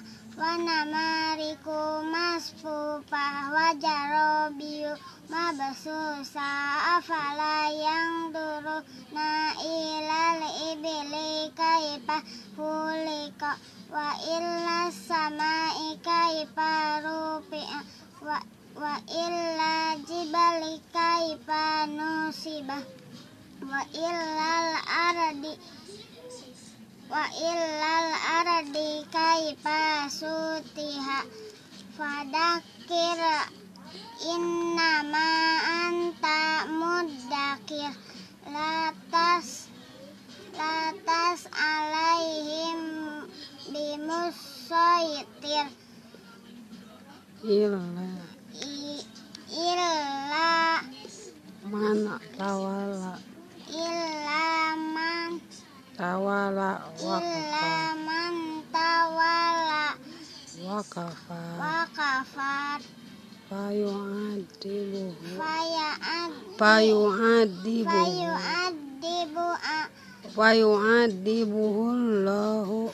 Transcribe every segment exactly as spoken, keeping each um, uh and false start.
wa namariku masfufah wa jarobiyu mabsusa afala yang duru na ilal ibili kaifa hulika wa illa samai kaifa rufi'a wa wa illa jibali kaifa nusibah wa illal ardi wa illal ardi kaifa sutiha fadakir innama anta muddakir latas latas alaihim bimusaitir illa illa man tawala illa man tawala wa illa man tawala wa kafar wa kafar fayu'adibuhu faya'ad fayu'adibuhu fayu'adibu fayu'adibuhu Allahu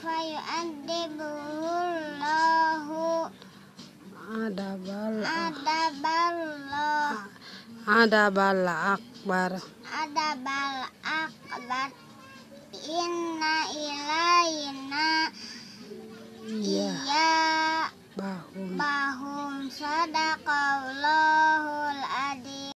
fayu'adibuhullahu adabal adaballah adabal akbar adabal akbar inna ilaina iya iya bahum bahum sadaqallahul adzim.